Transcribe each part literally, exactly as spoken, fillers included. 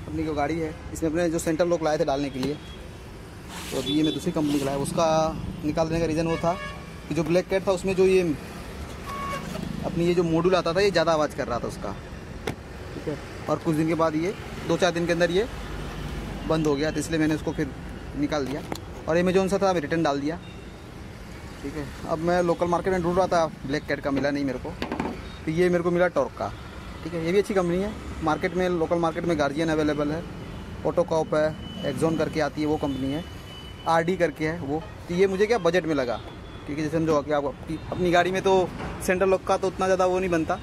अपनी जो गाड़ी है इसमें अपने जो सेंटर लॉक लाए थे डालने के लिए, तो अभी ये मैं दूसरी कंपनी का लाया। उसका निकाल देने का रीज़न वो था कि जो ब्लैक कैट था उसमें जो ये अपनी ये जो मॉड्यूल आता था ये ज़्यादा आवाज़ कर रहा था उसका, ठीक है। और कुछ दिन के बाद ये दो चार दिन के अंदर ये बंद हो गया, तो इसलिए मैंने उसको फिर निकाल दिया और अमेजोन से था मैं रिटर्न डाल दिया, ठीक है। अब मैं लोकल मार्केट में ढूंढ रहा था, ब्लैक कैट का मिला नहीं मेरे को, तो ये मेरे को मिला टॉर्क का, ठीक है। ये भी अच्छी कंपनी है। मार्केट में लोकल मार्केट में गार्जियन अवेलेबल है, ऑटोकॉप है, एक्जॉन करके आती है वो कंपनी है, आरडी करके है वो। तो ये मुझे क्या बजट में लगा, ठीक है। जैसे समझो कि आप अपनी अपनी गाड़ी में तो सेंटर लॉक का तो उतना ज़्यादा वो नहीं बनता,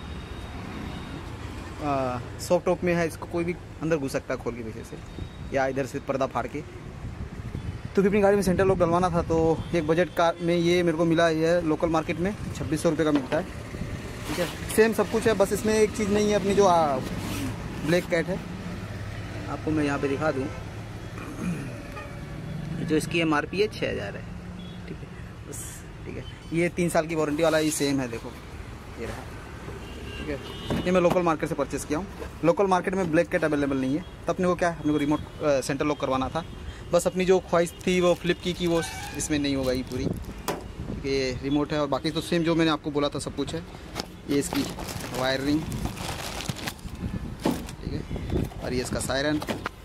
सॉफ्ट टॉप में है, इसको कोई भी अंदर घुस सकता है खोल के पीछे से या इधर से पर्दा फाड़ के। तो फिर अपनी गाड़ी में सेंटर लॉक डलवाना था, तो एक बजट का में ये मेरे को मिला। ये लोकल मार्केट में छब्बीस सौ रुपये का मिलता है, ठीक है। सेम सब कुछ है, बस इसमें एक चीज़ नहीं है, अपनी जो ब्लैक कैट है, आपको मैं यहाँ पे दिखा दूँ, जो इसकी एम आर पी है छः हज़ार है, ठीक है बस, ठीक है। ये तीन साल की वारंटी वाला ये सेम है, देखो ये रहा, ठीक है। ये मैं लोकल मार्केट से परचेस किया हूँ। लोकल मार्केट में ब्लैक कैट अवेलेबल नहीं है, तो अपने को क्या है, अपने को रिमोट सेंटर लॉक करवाना था, बस अपनी जो ख्वाहिश थी वो फ्लिप की की वो इसमें नहीं होगा ये पूरी, ये रिमोट है और बाकी तो सेम जो मैंने आपको बोला था सब कुछ है। ये इसकी वायरिंग, ठीक है, और ये इसका सायरन।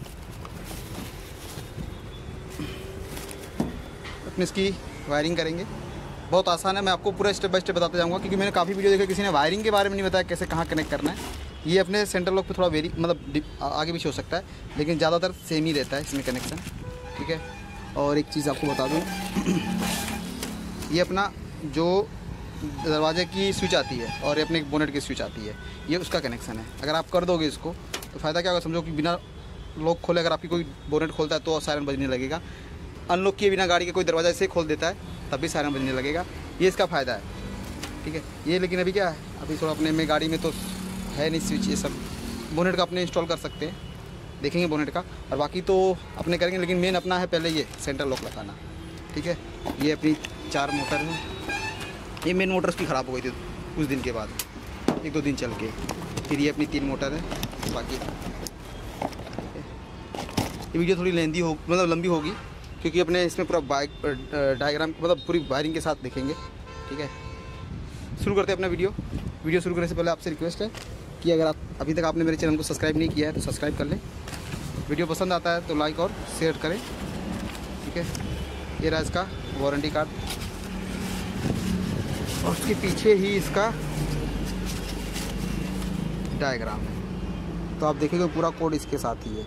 अपने इसकी वायरिंग करेंगे, बहुत आसान है, मैं आपको पूरा स्टेप बाय स्टेप बताते जाऊंगा, क्योंकि मैंने काफ़ी वीडियो देखा किसी ने वायरिंग के बारे में नहीं बताया कैसे कहाँ कनेक्ट करना है। ये अपने सेंटर लॉक पे थोड़ा वेरी मतलब आगे पीछे हो सकता है, लेकिन ज़्यादातर सेम ही रहता है इसमें कनेक्शन, ठीक है। और एक चीज़ आपको बता दूँ, ये अपना जो दरवाजे की स्विच आती है और ये अपने बोनेट की स्विच आती है, ये उसका कनेक्शन है। अगर आप कर दोगे इसको तो फ़ायदा क्या होगा, समझो कि बिना लॉक खोले अगर आपकी कोई बोनेट खोलता है तो सायरन बजने लगेगा, अनलॉक किए बिना गाड़ी के कोई दरवाज़ा ऐसे खोल देता है तब भी सायरन बजने लगेगा, ये इसका फ़ायदा है, ठीक है। ये लेकिन अभी क्या है, अभी थोड़ा अपने में गाड़ी में तो है नहीं स्विच, ये सब बोनेट का अपने इंस्टॉल कर सकते हैं, देखेंगे बोनेट का, और बाकी तो अपने करेंगे, लेकिन मेन अपना है पहले ये सेंटर लॉक लगाना, ठीक है। ये अपनी चार मोटर है, ये मेन मोटर उसकी ख़राब हो गई थी कुछ दिन के बाद, एक दो दिन चल के, फिर ये अपनी तीन मोटर है। बाकी ये वीडियो थोड़ी लेंदी हो मतलब लंबी होगी, क्योंकि अपने इसमें पूरा बाइक डायग्राम मतलब पूरी वायरिंग के साथ देखेंगे, ठीक है। शुरू करते हैं अपना वीडियो। वीडियो शुरू करने से पहले आपसे रिक्वेस्ट है कि अगर आप अभी तक आपने मेरे चैनल को सब्सक्राइब नहीं किया है तो सब्सक्राइब कर लें, वीडियो पसंद आता है तो लाइक और शेयर करें, ठीक है। ये रहा इसका वारंटी कार्ड और उसके पीछे ही इसका डायग्राम है, तो आप देखेंगे पूरा कोड इसके साथ ही है,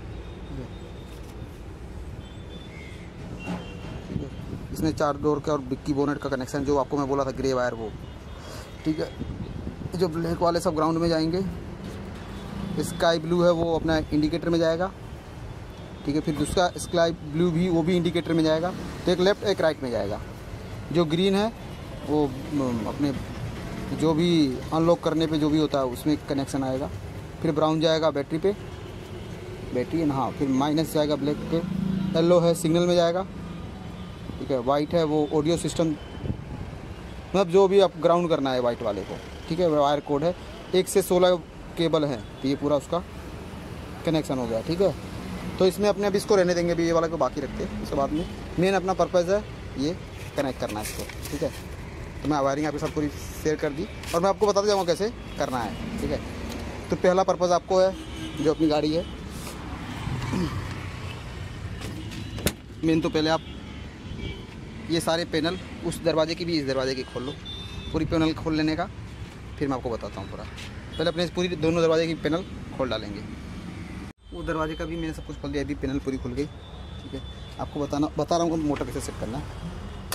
ठीक है। इसमें चार डोर के और डिक्की बोनेट का कनेक्शन जो आपको मैं बोला था ग्रे वायर वो, ठीक है। जो ब्लैक वाले सब ग्राउंड में जाएंगे, स्काई ब्लू है वो अपना इंडिकेटर में जाएगा, ठीक है। फिर दूसरा स्काई ब्लू भी वो भी इंडिकेटर में जाएगा, तो एक लेफ्ट एक राइट में जाएगा। जो ग्रीन है वो अपने जो भी अनलॉक करने पे जो भी होता है उसमें कनेक्शन आएगा। फिर ब्राउन जाएगा बैटरी पे, बैटरी है ना, हाँ। फिर माइनस जाएगा ब्लैक पे, येलो है सिग्नल में जाएगा, ठीक है। वाइट है वो ऑडियो सिस्टम, मतलब जो भी आप ग्राउंड करना है वाइट वाले को, ठीक है। वायर कोड है, एक से सोलह केबल है, तो ये पूरा उसका कनेक्शन हो गया, ठीक है। तो इसमें अपने अब इसको रहने देंगे, अभी ये वाला को बाकी रखते हैं, उसके बाद में मेन अपना पर्पज़ है ये कनेक्ट करना है इसको, ठीक है। तो मैं वायरिंग आपके साथ पूरी शेयर कर दी और मैं आपको बताते जाऊँगा कैसे करना है, ठीक है। तो पहला पर्पज़ आपको है जो अपनी गाड़ी है, मेन तो पहले आप ये सारे पैनल उस दरवाजे की भी इस दरवाजे की खोल लो, पूरी पैनल खोल लेने का, फिर मैं आपको बताता हूँ पूरा। पहले अपने पूरी दोनों दरवाजे की पैनल खोल डालेंगे। वो दरवाजे का भी मैंने सब कुछ खोल दिया, अभी पैनल पूरी खुल गई, ठीक है। आपको बताना बता रहा हूँ कि मोटर कैसे सेट करना है।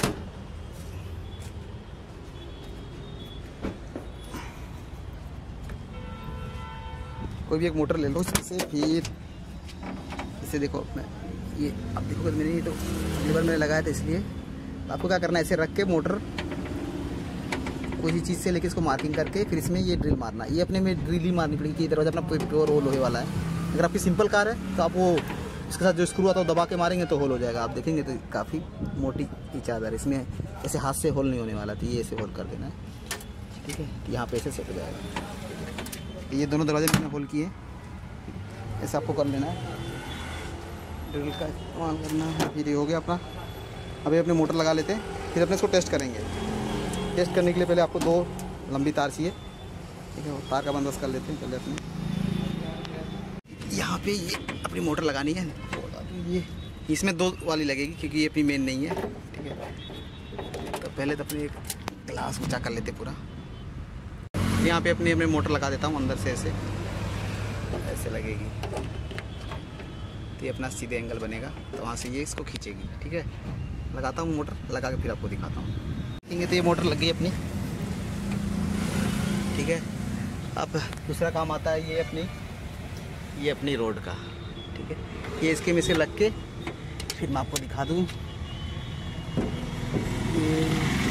कोई भी एक मोटर ले लो इससे, फिर इसे देखो मैं ये अब देखो मैंने ये तो अगली बार मैंने लगाया था, इसलिए आपको क्या करना है, ऐसे रख के मोटर कोई चीज़ से लेके इसको मार्किंग करके फिर इसमें ये ड्रिल मारना। ये अपने में ड्रिल ही मारनी पड़ेगी, ये दरवाजा अपना प्योर होल लोहे वाला है। अगर आपकी सिंपल कार है तो आप वो इसके साथ जो स्क्रू आता है वो दबा के मारेंगे तो होल हो जाएगा। आप देखेंगे तो काफ़ी मोटी ही चादर, इसमें ऐसे हाथ से होल नहीं होने वाला था, ये ऐसे होल कर देना है, ठीक है। यहाँ पे ऐसे सेट हो जाएगा। ये दोनों दरवाजे मैंने होल किए, ऐसे आपको कर लेना है, ड्रिल का इस्तेमाल करना है। फिर ये हो गया अपना। अभी अपने मोटर लगा लेते हैं, फिर अपने इसको टेस्ट करेंगे। टेस्ट करने के लिए पहले आपको दो लंबी तार चाहिए, ठीक है। वो तार का बंदोबस्त कर लेते हैं पहले अपने। यहाँ पे ये अपनी मोटर लगानी है, ये इसमें दो वाली लगेगी क्योंकि ये अपनी मेन नहीं है, ठीक है। तो पहले तो अपने एक ग्लास ऊँचा कर लेते पूरा। यहाँ पे अपनी अपने मोटर लगा देता हूँ अंदर से, ऐसे ऐसे लगेगी तो ये अपना सीधे एंगल बनेगा, तो वहाँ से ये इसको खींचेगी, ठीक है। लगाता हूँ मोटर, लगा के फिर आपको दिखाता हूँ। ठीक है, तो ये मोटर लग गई अपनी, ठीक है। अब दूसरा काम आता है ये अपनी ये अपनी रोड का, ठीक है। ये इसके में से लग के फिर मैं आपको दिखा दूँ। ये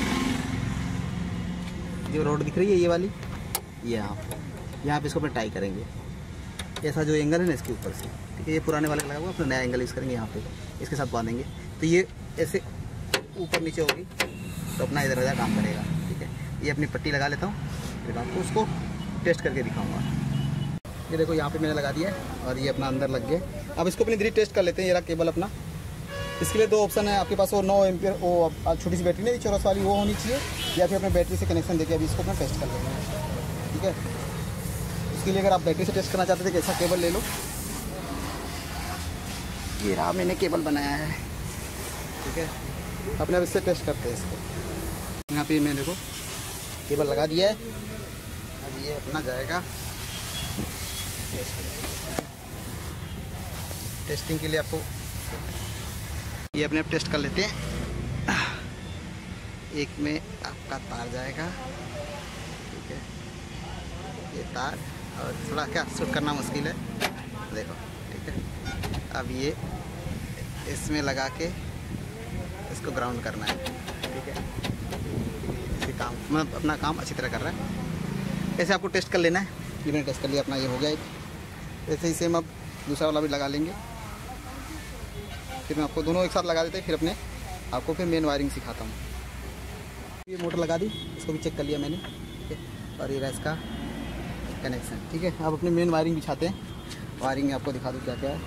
जो रोड दिख रही है ये वाली, ये यहाँ यहाँ पे इसको अपने टाई करेंगे। ऐसा जो एंगल है ना इसके ऊपर से, ठीक है। ये पुराने वाले लगा हुआ, अपना नया एंगल यूज़ करेंगे यहाँ पे, इसके साथ बांधेंगे। तो ये ऐसे ऊपर नीचे होगी तो अपना इधर उधर काम करेगा, ठीक है। ये अपनी पट्टी लगा लेता हूँ, फिर आपको उसको टेस्ट करके दिखाऊंगा। ये देखो यहाँ पे मैंने लगा दिया और ये अपना अंदर लग गया। अब इसको अपनी धीरे टेस्ट कर लेते हैं। ये रहा केबल अपना। इसके लिए दो ऑप्शन है आपके पास, वो नौ एम्पियर वो छोटी सी बैटरी नहीं चौरस वाली, वो होनी चाहिए, या फिर अपने बैटरी से कनेक्शन देके अभी इसको अपना टेस्ट कर लेंगे, ठीक है। इसके लिए अगर आप बैटरी से टेस्ट करना चाहते थे कि ऐसा केबल ले लो, ये रहा मैंने केबल बनाया है, ठीक है। अपने अब इससे टेस्ट करते हैं इसको। यहाँ पे मैंने देखो केबल लगा दिया है। अब ये अपना जाएगा टेस्टिंग के लिए। आपको ये अपने आप टेस्ट कर लेते हैं। एक में आपका तार जाएगा, ठीक है। ये तार और थोड़ा क्या शूट करना मुश्किल है, देखो, ठीक है। अब ये इसमें लगा के इसको ग्राउंड करना है, ठीक है। इसी काम मतलब अपना काम अच्छी तरह कर रहा है। ऐसे आपको टेस्ट कर लेना है। ये मैंने टेस्ट कर लिया अपना, ये हो गया एक। ऐसे ही सेम अब दूसरा वाला भी लगा लेंगे। फिर मैं आपको दोनों एक साथ लगा देते हैं, फिर अपने आपको फिर मेन वायरिंग सिखाता हूँ। ये मोटर लगा दी, इसको भी चेक कर लिया मैंने, ठीक है। और ये रहा इसका कनेक्शन, ठीक है। अब अपनी मेन वायरिंग बिछाते हैं। वायरिंग में आपको दिखा दूँ क्या क्या है।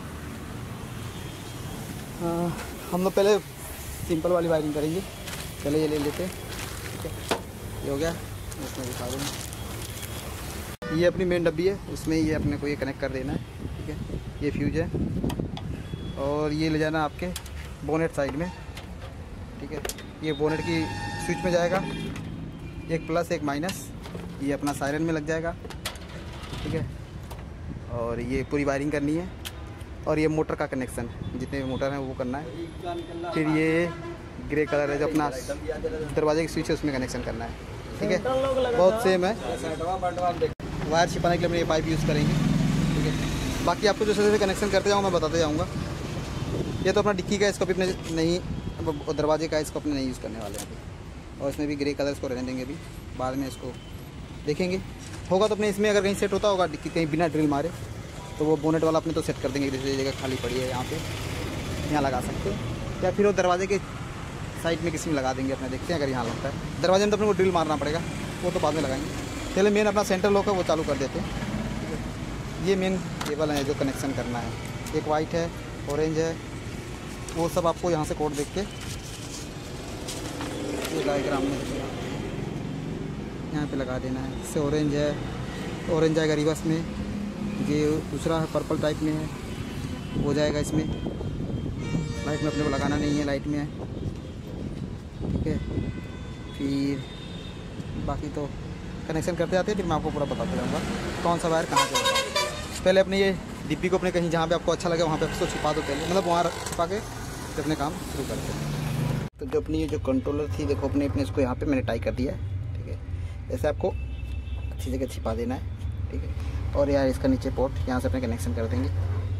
आ, हम लोग पहले सिंपल वाली वायरिंग करेंगे। पहले ये ले लेते हैं, ठीक है। ये हो गया, इसमें दिखा दूँ। ये अपनी मेन डब्बी है, उसमें ये अपने को ये कनेक्ट कर देना है, ठीक है। ये फ्यूज है और ये ले जाना आपके बोनेट साइड में, ठीक है। ये बोनेट की स्विच में जाएगा, एक प्लस एक माइनस। ये अपना सायरन में लग जाएगा, ठीक है। और ये पूरी वायरिंग करनी है। और ये मोटर का कनेक्शन, जितने भी मोटर हैं वो करना है। फिर ये ग्रे कलर है जो अपना दरवाजे की स्विच है, उसमें कनेक्शन करना है, ठीक है। बहुत सेम है। वायर छिपाने के लिए अपने ये पाइप यूज़ करेंगे, ठीक है। बाकी आपको जैसे जैसे कनेक्शन करते जाऊँ मैं बताते जाऊँगा। ये तो अपना डिक्की का, इसको भी अपने नहीं, दरवाजे का इसको अपने नहीं यूज़ करने वाले हैं अभी। और इसमें भी ग्रे कलर इसको रहने देंगे, अभी बाद में इसको देखेंगे। होगा तो अपने इसमें अगर कहीं सेट होता होगा डिक्की कहीं बिना ड्रिल मारे, तो वो बोनेट वाला अपने तो सेट कर देंगे। जैसे जगह खाली पड़ी है यहाँ पे, यहाँ लगा सकते हैं, या फिर वो दरवाजे के साइड में किसी में लगा देंगे अपने। देखते हैं अगर यहाँ लगता है। दरवाजे में तो अपने को ड्रिल मारना पड़ेगा, वो तो बाद में लगाएंगे। पहले मेन अपना सेंटर लॉक है वो चालू कर देते हैं, ठीक है। ये मेन केबल है जो कनेक्शन करना है। एक वाइट है, ऑरेंज है, वो सब आपको यहाँ से कोड देख के ये डायग्राम में यहाँ पे लगा देना है। इससे ऑरेंज है, ऑरेंज जाएगा रिवर्स में। ये दूसरा है पर्पल टाइप में है, वो जाएगा इसमें। लाइट में अपने को लगाना नहीं है, लाइट में है, ठीक है। फिर बाकी तो कनेक्शन करते जाते हैं, फिर मैं आपको पूरा बताता जाऊँगा कौन सा वायर कहाँ जाएगा। पहले अपने ये डिब्बी को अपने कहीं जहाँ पे आपको अच्छा लगे वहाँ पे उसको छिपा दो पहले, मतलब वहाँ छिपा के फिर अपने काम शुरू करते हैं। तो जो अपनी ये जो कंट्रोलर थी, देखो अपने अपने इसको यहाँ पे मैंने टाई कर दिया है, ठीक है। ऐसे आपको अच्छी जगह छिपा देना है, ठीक है। और यार इसका नीचे पोर्ट, यहाँ से अपने कनेक्शन कर देंगे।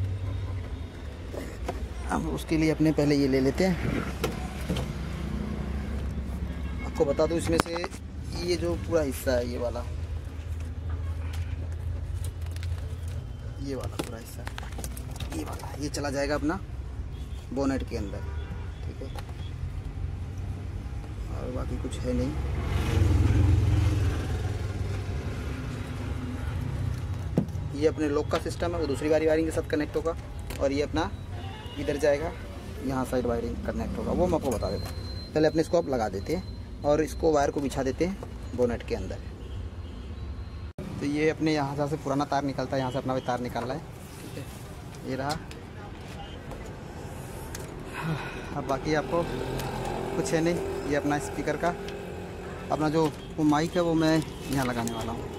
अब उसके लिए अपने पहले ये ले लेते हैं। आपको बता दूँ इसमें से ये जो पूरा हिस्सा है, ये वाला ये वाला पूरा हिस्सा, ये वाला ये चला जाएगा अपना बोनेट के अंदर, ठीक है। और बाकी कुछ है नहीं। ये अपने लॉक का सिस्टम है, वो दूसरी वाली वायरिंग के साथ कनेक्ट होगा। और ये अपना इधर जाएगा, यहाँ साइड वायरिंग कनेक्ट होगा, वो मैं आपको बता देता हूँ। पहले अपने इसको आप लगा देते हैं और इसको वायर को बिछा देते हैं बोनेट के अंदर। तो ये अपने यहाँ से पुराना तार निकलता है, यहाँ से अपना भी तार निकाल रहा है, ठीक है, ये रहा। अब बाकी आपको कुछ है नहीं, ये अपना स्पीकर का अपना जो वो माइक है वो मैं यहाँ लगाने वाला हूँ।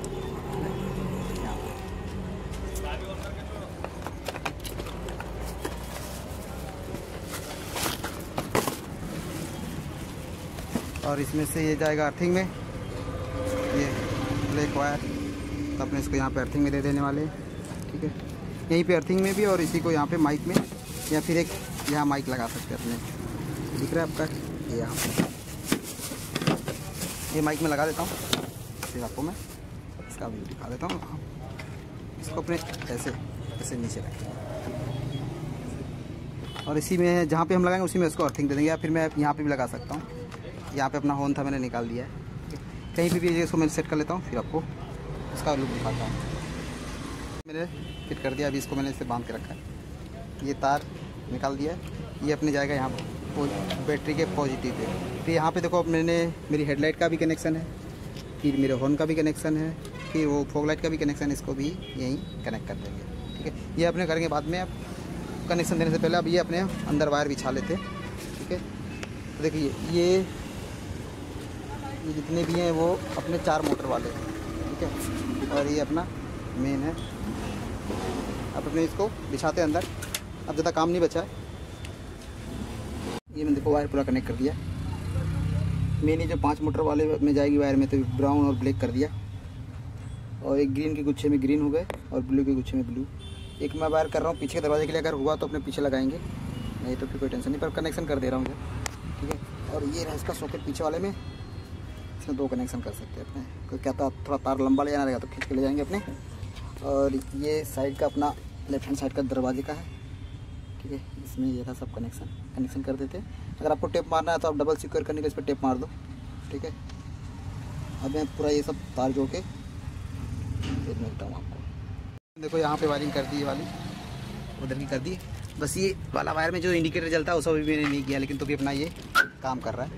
और इसमें से ये जाएगा अर्थिंग में, ये ब्लैक वायर, तो अपने इसको यहाँ पे अर्थिंग में दे देने वाले, ठीक है। यहीं पे अर्थिंग में भी और इसी को यहाँ पे माइक में, या फिर एक यहाँ माइक लगा सकते हैं अपने, दिख रहा है आपका, ये यहाँ पे ये माइक में लगा देता हूँ। फिर आपको मैं इसका व्यू दिखा देता हूँ। इसको अपने ऐसे ऐसे नीचे रखें और इसी में जहाँ पे हम लगाएंगे उसी में इसको अर्थिंग दे देंगे, या फिर मैं यहाँ पे भी लगा सकता हूँ। यहाँ पे अपना हॉर्न था, मैंने निकाल दिया है, कहीं पे भी इसको मैं सेट कर लेता हूँ, फिर आपको इसका लुक दिखाता हूँ। मैंने फिट कर दिया, अभी इसको मैंने इसे बांध के रखा है। ये तार निकाल दिया है, ये अपने जाएगा यहाँ बैटरी के पॉजिटिव पे। फिर यहाँ पे देखो मैंने मेरी हेडलाइट का भी कनेक्शन है, फिर मेरे हॉर्न का भी कनेक्शन है, फिर वो फॉग लाइट का भी कनेक्शन है, इसको भी यहीं कनेक्ट कर देंगे, ठीक है। ये अपने करेंगे बाद में, अब कनेक्शन देने से पहले अब ये अपने अंदर वायर बिछा लेते हैं, ठीक है। तो देखिए ये ये जितने भी हैं वो अपने चार मोटर वाले हैं, ठीक है। और ये अपना मेन है। अब अपने इसको बिछाते हैं अंदर, अब ज़्यादा काम नहीं बचा है। ये मैंने देखो वायर पूरा कनेक्ट कर दिया। मेन ये जो पांच मोटर वाले में जाएगी वायर में, तो ब्राउन और ब्लैक कर दिया, और एक ग्रीन के गुच्छे में ग्रीन हो गए और ब्लू के गुच्छे में ब्लू। एक मैं वायर कर रहा हूँ पीछे के दरवाजे के लिए, अगर हुआ तो अपने पीछे लगाएंगे, नहीं तो फिर कोई टेंशन नहीं, पर कनेक्शन कर दे रहा हूँ, ठीक है। और ये रहा इसका सॉकेट पीछे वाले में, इसमें दो कनेक्शन कर सकते हैं अपने, कोई क्या था थोड़ा तार लंबा ले जाना रहेगा तो खींच के ले जाएंगे अपने। और ये साइड का अपना लेफ्ट हैंड साइड का दरवाजे का है, ठीक है। इसमें ये था सब कनेक्शन कनेक्शन कर देते हैं। अगर आपको टेप मारना है तो आप डबल सिक्योर करने के इस पर टेप मार दो, ठीक है। अब मैं पूरा ये सब तार जोड़ के फिर मिलता हूँ आपको। देखो यहाँ पे वायरिंग कर दी, ये वाली उधर की कर दी, बस ये वाला वायर में जो इंडिकेटर जलता है वो सब भी मैंने नहीं किया, लेकिन तो भी अपना ये काम कर रहा है,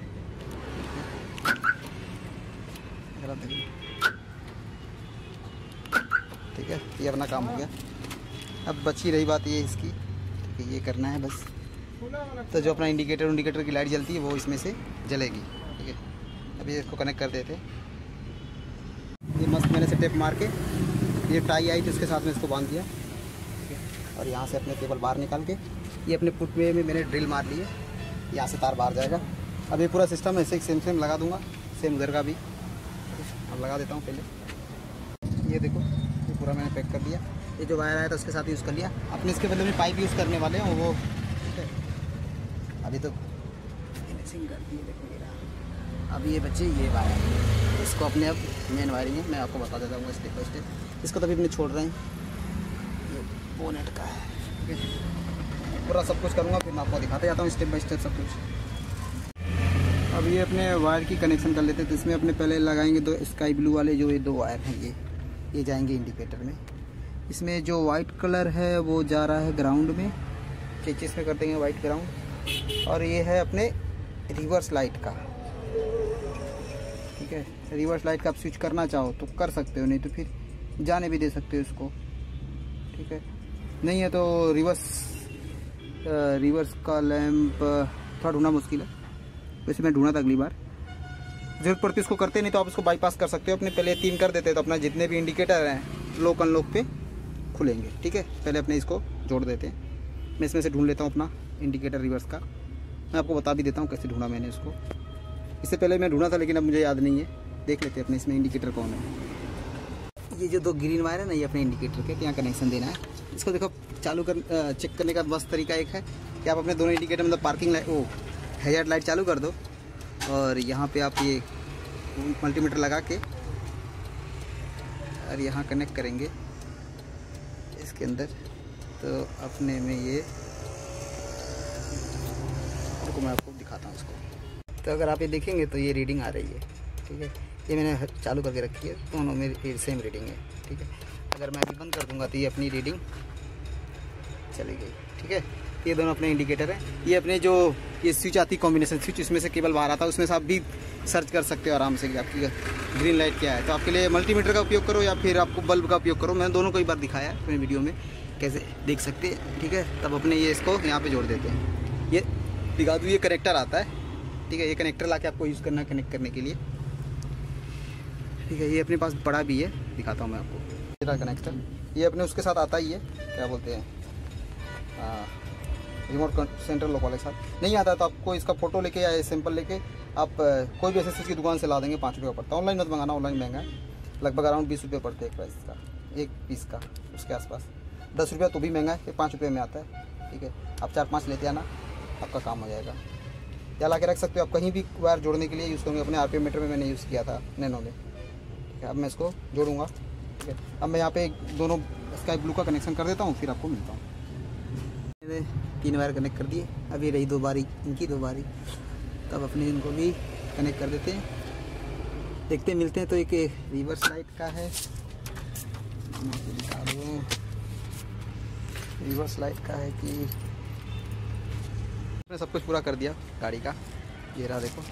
ठीक है। ये अपना काम हो गया। अब बची रही बात ये इसकी, ठीक है, ये करना है बस। तो जो अपना इंडिकेटर इंडिकेटर की लाइट जलती है वो इसमें से जलेगी, ठीक है। अभी इसको कनेक्ट कर देते। ये मस्त मैंने से टेप मार के ये टाई आई तो उसके साथ में इसको बांध दिया, ठीक है। और यहाँ से अपने केबल बाहर निकाल के ये अपने पुट में मैंने ड्रिल मार ली है, यहाँ से तार बाहर जाएगा। अब ये पूरा सिस्टम ऐसे सेम सेम लगा दूंगा, सेम उधर का भी अब लगा देता हूँ पहले। ये देखो ये पूरा मैंने पैक कर दिया। ये जो वायर आया था उसके साथ यूज़ कर लिया। अपने इसके बदले में पाइप यूज़ करने वाले हैं वो, ठीक है। अभी तो फिनिशिंग कर दी, देखो ये रहा। अब ये बच्चे ये वायर, इसको अपने अब मेन वायरिंग है, मैं आपको बता देता हूँ स्टेप बाई स्टेप। इसको तभी अपने छोड़ रहे हैं, ये बोनेट का है, ठीक है। पूरा सब कुछ करूँगा, फिर मैं आपको दिखाते जाता हूँ स्टेप बाई स्टेप सब कुछ। अब ये अपने वायर की कनेक्शन कर लेते हैं। तो इसमें अपने पहले लगाएंगे दो स्काई ब्लू वाले जो ये दो वायर हैं, ये ये जाएंगे इंडिकेटर में। इसमें जो वाइट कलर है वो जा रहा है ग्राउंड में, चेचिस में कर देंगे वाइट ग्राउंड। और ये है अपने रिवर्स लाइट का, ठीक है। रिवर्स लाइट का आप स्विच करना चाहो तो कर सकते हो, नहीं तो फिर जाने भी दे सकते हो इसको, ठीक है। नहीं है तो रिवर्स रिवर्स का लैंप थोड़ा ढूंढना मुश्किल है, वैसे मैं ढूंढा था अगली बार, जरूरत पड़ती है उसको करते, नहीं तो आप इसको बाईपास कर सकते हो। अपने पहले तीन कर देते तो अपना जितने भी इंडिकेटर हैं लोक अनलॉक पे खुलेंगे, ठीक है। पहले अपने इसको जोड़ देते हैं। मैं इसमें से ढूंढ लेता हूँ अपना इंडिकेटर रिवर्स का, मैं आपको बता भी देता हूँ कैसे ढूंढा मैंने इसको। इससे पहले मैं ढूंढा था लेकिन अब मुझे याद नहीं है, देख लेते हैं अपने इसमें इंडिकेटर कौन है। ये जो दो ग्रीन वायर है ना, ये अपने इंडिकेटर के यहाँ कनेक्शन देना है। इसको देखो चालू कर चेक करने का बस तरीका एक है कि आप अपने दोनों इंडिकेटर मतलब पार्किंग लाइट ओ हैजार्ड लाइट चालू कर दो, और यहाँ पे आप ये मल्टीमीटर लगा के और यहाँ कनेक्ट करेंगे इसके अंदर, तो अपने में ये को मैं आपको दिखाता हूँ इसको। तो अगर आप ये देखेंगे तो ये रीडिंग आ रही है, ठीक है। ये मैंने चालू करके रखी है, दोनों में सेम रीडिंग है, ठीक है। अगर मैं अभी बंद कर दूंगा तो ये अपनी रीडिंग चली गई। ठीक है, ये दोनों अपने इंडिकेटर हैं। ये अपने जो ये स्विच आती कॉम्बिनेशन स्विच, इसमें से केबल बाहर आता है, उसमें से आप भी सर्च कर सकते हो आराम से कि आपकी ग्रीन लाइट क्या है। तो आपके लिए मल्टीमीटर का उपयोग करो या फिर आपको बल्ब का उपयोग करो। मैंने दोनों को एक बार दिखाया है अपने वीडियो में, कैसे देख सकते हैं। ठीक है, तब अपने ये इसको यहाँ पे जोड़ देते हैं। ये दिखा दूँ, ये कनेक्टर आता है। ठीक है, ये कनेक्टर ला के आपको यूज़ करना है कनेक्ट करने के लिए। ठीक है, ये अपने पास बड़ा भी है, दिखाता हूँ मैं आपको। ये कनेक्टर ये अपने उसके साथ आता ही है, क्या बोलते हैं, रिमोट सेंटर लॉक वाले के साथ। नहीं आता तो आपको इसका फोटो लेके या सैंपल लेके आप कोई भी एसेसरीज की दुकान से ला देंगे, पाँच रुपये का पड़ता है। ऑनलाइन मत मंगाना, ऑनलाइन महंगा है, लगभग अराउंड बीस रुपये पड़ते हैं एक प्राइस का, एक पीस का उसके आसपास। दस रुपये तो भी महंगा है, पाँच रुपये में आता है। ठीक है, आप चार पाँच लेते आना, आपका काम हो जाएगा। या ला के रख सकते हो आप कहीं भी वायर जोड़ने के लिए यूज़ करूँगा। अपने आरपीएम मीटर में मैंने यूज़ किया था नैनो में। ठीक है, अब मैं इसको जोड़ूंगा। ठीक है, अब मैं यहाँ पे दोनों स्काई ब्लू का कनेक्शन कर देता हूँ, फिर आपको मिलता हूँ। मैंने तीन वायर कनेक्ट कर दिए, अभी रही दो बारी, इनकी दो बारी, तब अपने इनको भी कनेक्ट कर देते हैं। देखते मिलते हैं। तो एक रिवर्स लाइट का है, दिखा दूँ रिवर्स लाइट का है कि मैंने सब कुछ पूरा कर दिया गाड़ी का। ये रहा देखो,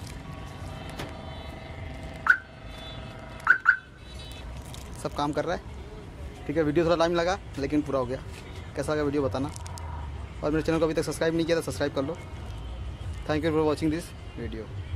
सब काम कर रहा है। ठीक है, वीडियो थोड़ा टाइम लगा लेकिन पूरा हो गया। कैसा लगा वीडियो बताना, और मेरे चैनल को अभी तक सब्सक्राइब नहीं किया तो सब्सक्राइब कर लो। Thank you for watching this video.